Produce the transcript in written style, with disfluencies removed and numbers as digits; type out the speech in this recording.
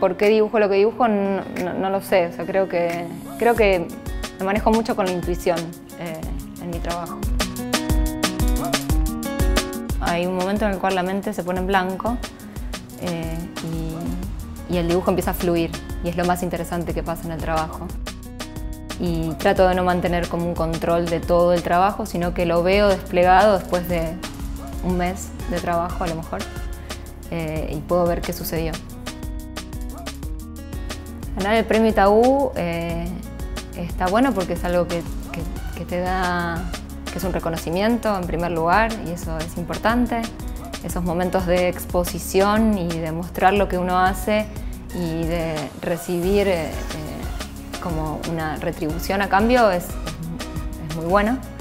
por qué dibujo lo que dibujo, no lo sé. O sea, creo que me manejo mucho con la intuición en mi trabajo. Hay un momento en el cual la mente se pone en blanco y el dibujo empieza a fluir, y es lo más interesante que pasa en el trabajo. Y trato de no mantener como un control de todo el trabajo, sino que lo veo desplegado después de un mes de trabajo a lo mejor, y puedo ver qué sucedió. Ganar el premio Itaú está bueno porque es algo que te da, que es un reconocimiento en primer lugar, y eso es importante. Esos momentos de exposición y de mostrar lo que uno hace y de recibir como una retribución a cambio es muy bueno.